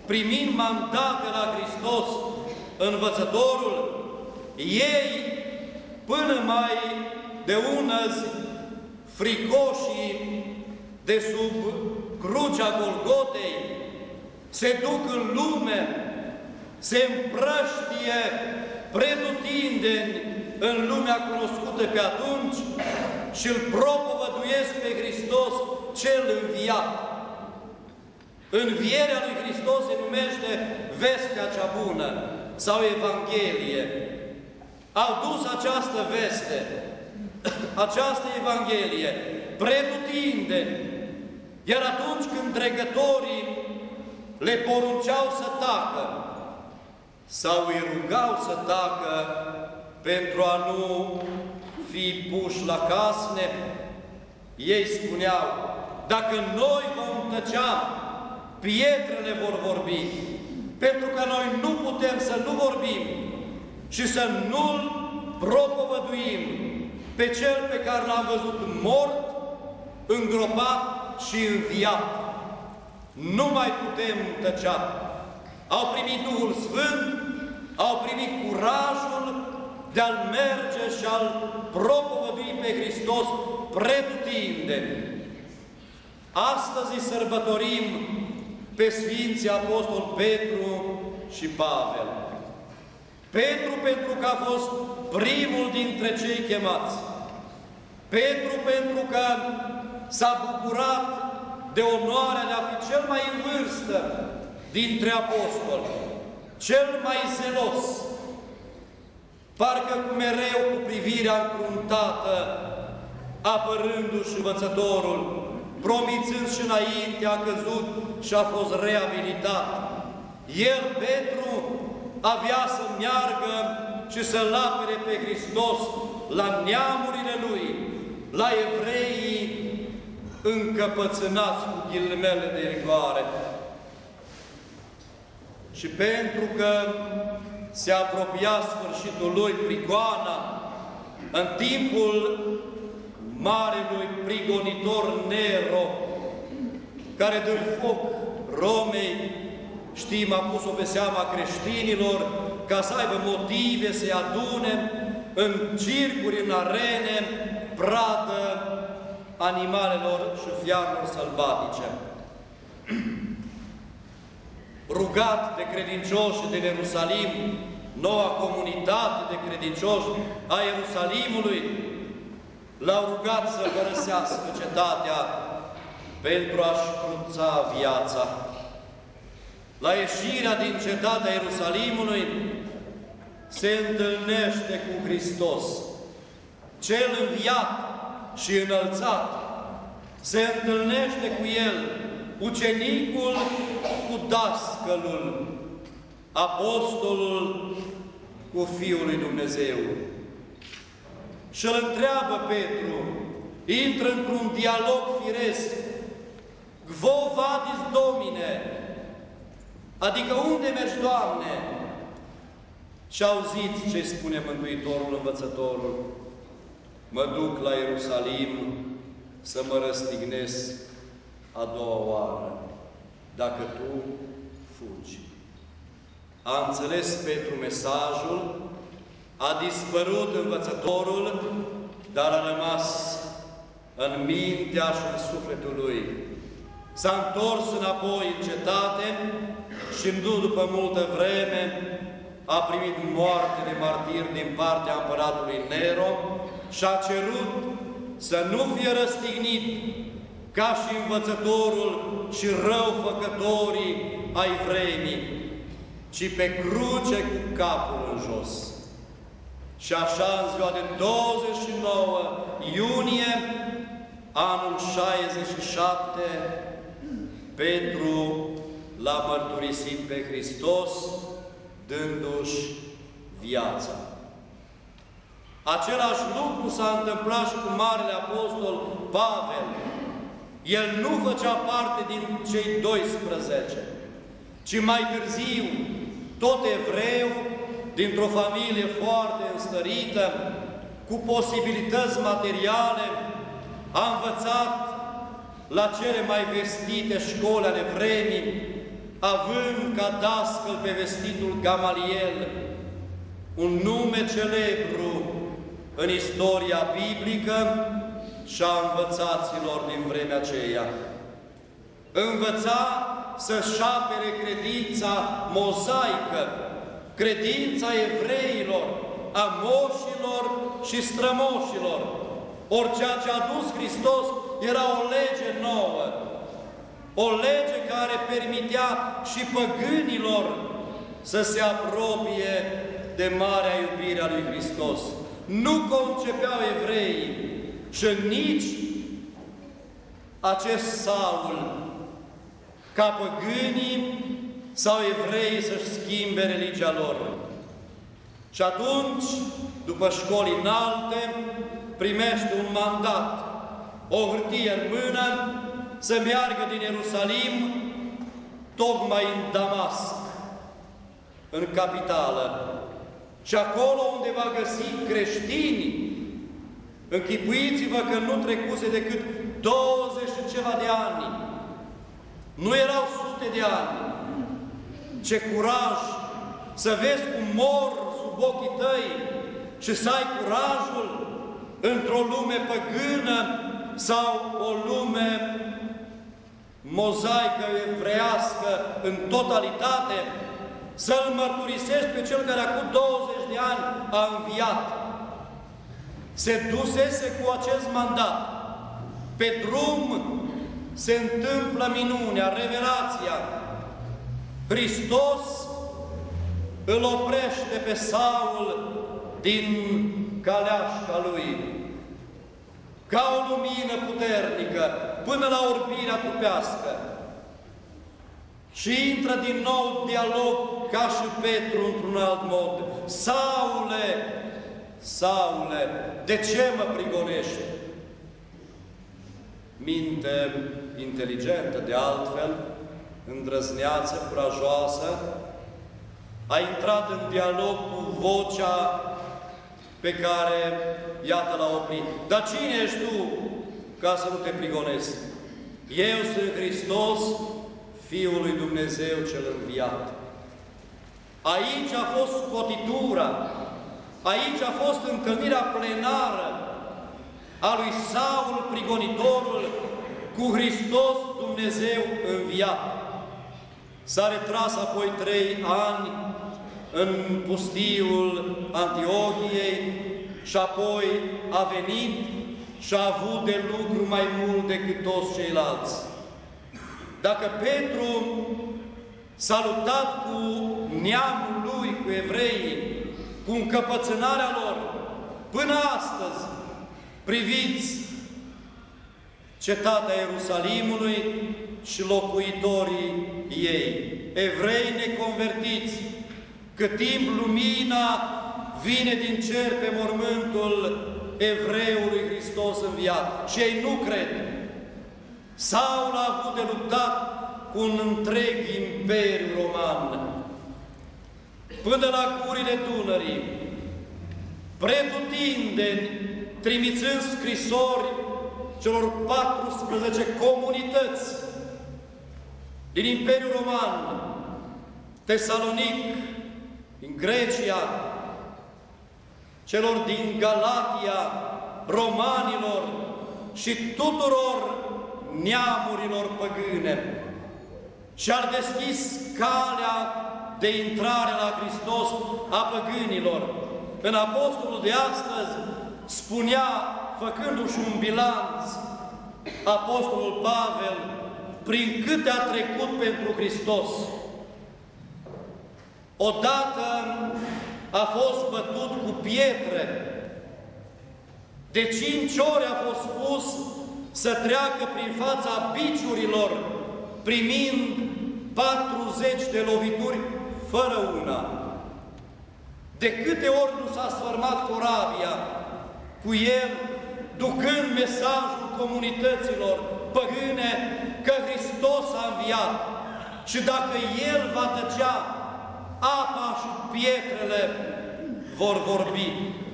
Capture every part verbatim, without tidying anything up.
primind mandat de la Hristos, învățătorul, ei, până mai de unăzi, fricoșii de sub crucea Golgotei, se duc în lume, se împrăștie pretutindeni în lumea cunoscută pe atunci și îl propovăduiesc pe Hristos cel înviat. Învierea lui Hristos se numește vestea cea bună sau Evanghelie. Au dus această veste, această Evanghelie, pretutindeni, iar atunci când dregătorii le porunceau să tacă sau îi rugau să tacă pentru a nu fi puși la casne, ei spuneau, dacă noi vom tăcea, pietrele vor vorbi, pentru că noi nu putem să nu vorbim și să nu-L propovăduim pe Cel pe care L-am văzut mort, îngropat și înviat. Nu mai putem tăcea. Au primit Duhul Sfânt, au primit curajul de a-L merge și a-L propovădui pe Hristos pretutindeni. Astăzi îi sărbătorim pe Sfinții Apostol Petru și Pavel. Petru pentru că a fost primul dintre cei chemați. Petru pentru că s-a bucurat de onoarea de a fi cel mai în vârstă dintre apostoli, cel mai zelos, parcă mereu cu privirea încruntată, apărându-și învățătorul, promițând și înainte, a căzut și a fost reabilitat. El, Petru, avea să meargă și să-L apere pe Hristos la neamurile Lui, la evreii încăpățânați cu ghilimele de rigoare. Și pentru că se apropia sfârșitul lui, prigoana, în timpul marelui prigonitor Nero, care dă foc Romei, știm, a pus-o pe seama creștinilor, ca să aibă motive să-i adune în circuri, în arene, pradă animalelor și fiarelor sălbatice. Rugat de credincioși din Ierusalim, noua comunitate de credincioși a Ierusalimului, l-au rugat să părăsească cetatea pentru a-și cruța viața. La ieșirea din cetatea Ierusalimului se întâlnește cu Hristos, cel înviat și înălțat. Se întâlnește cu El, ucenicul cu dascălul, apostolul cu Fiul lui Dumnezeu. Și îl întreabă Petru, intră într-un dialog firesc, Quo vadis, Domine? Adică unde mergi, Doamne? Și auziți ce spune Mântuitorul, Învățătorul: mă duc la Ierusalim să mă răstignesc a doua oară, dacă tu fugi. A înțeles Petru mesajul, a dispărut Învățătorul, dar a rămas în mintea și în sufletul lui. S-a întors înapoi în cetate și, nu după multă vreme, a primit moarte de martir din partea împăratului Nero și a cerut să nu fie răstignit ca și învățătorul și răufăcătorii ai vremii, ci pe cruce cu capul în jos. Și așa, în ziua de douăzeci și nouă iunie, anul șaizeci și șapte, Petru l-a mărturisit pe Hristos, dându-și viața. Același lucru s-a întâmplat și cu Marele Apostol Pavel. El nu făcea parte din cei doisprezece, ci mai târziu, tot evreu, dintr-o familie foarte înstărită, cu posibilități materiale, a învățat la cele mai vestite școli ale vremii, având ca dascăl pe vestitul Gamaliel, un nume celebru în istoria biblică și a învățaților din vremea aceea. Învăța să-și apere credința mozaică, credința evreilor, a moșilor și strămoșilor. Ori ceea ce a dus Hristos era o lege nouă, o lege care permitea și păgânilor să se apropie de marea iubire a lui Hristos. Nu concepeau evreii și nici acest Saul ca păgânii sau evreii să-și schimbe religia lor. Și atunci, după școli înalte, primește un mandat, o hârtie în mână, să meargă din Ierusalim tocmai în Damasc, în capitală. Și acolo unde va găsi creștini, închipuiți-vă că nu trecuse decât douăzeci și ceva de ani. Nu erau sute de ani. Ce curaj să vezi cum mor sub ochii tăi și să ai curajul într-o lume păgână sau o lume mozaică, evreiască, în totalitate, să-L mărturisești pe Cel care acum douăzeci de ani a înviat. Se dusese cu acest mandat. Pe drum se întâmplă minunea, revelația. Hristos îl oprește pe Saul din caleașca lui, ca o lumină puternică, până la orbirea trupească. Și intră din nou dialog ca și Petru într-un alt mod. Saule, Saule, de ce mă prigonești? Minte inteligentă, de altfel, îndrăzneață, curajoasă, a intrat în dialog cu vocea pe care, iată, l-a oprit. Dar cine ești tu ca să nu te prigonezi? Eu sunt Hristos, Fiul lui Dumnezeu cel înviat. Aici a fost scotitura, aici a fost întâlnirea plenară a lui Saul, prigonitorul, cu Hristos Dumnezeu înviat. S-a retras apoi trei ani în pustiul Antiohiei și apoi a venit și a avut de lucru mai mult decât toți ceilalți. Dacă Petru s-a luptat cu neamul lui, cu evreii, cu încăpățânarea lor, până astăzi, priviți cetatea Ierusalimului și locuitorii ei, evrei neconvertiți, cât timp lumina vine din cer pe mormântul evreului Hristos înviat. Și ei nu cred. Saul a avut de luptat cu un întreg imperiu roman, până la gurile Dunării, pretutindeni, trimițând scrisori celor patrusprezece comunități din Imperiul Roman, Tesalonic, din Grecia, celor din Galatia, romanilor și tuturor neamurilor păgâne. Și-ar deschis calea de intrare la Hristos a păgânilor. În Apostolul de astăzi spunea, făcându-și un bilanț, Apostolul Pavel, prin câte a trecut pentru Hristos. Odată a fost bătut cu pietre, de cinci ori a fost spus să treacă prin fața biciurilor, primind patruzeci de lovituri fără una. De câte ori nu s-a sfărmat corabia cu el, ducând mesajul comunităților păgâne că Hristos a înviat și dacă El va tăcea, apa și pietrele vor vorbi.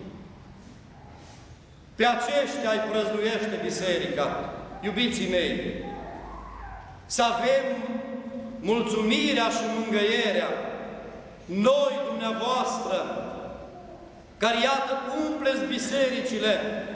Pe aceștia îi prăznuiește Biserica, iubiții mei, să avem mulțumirea și mângâierea. Noi, dumneavoastră, care iată umpleți bisericile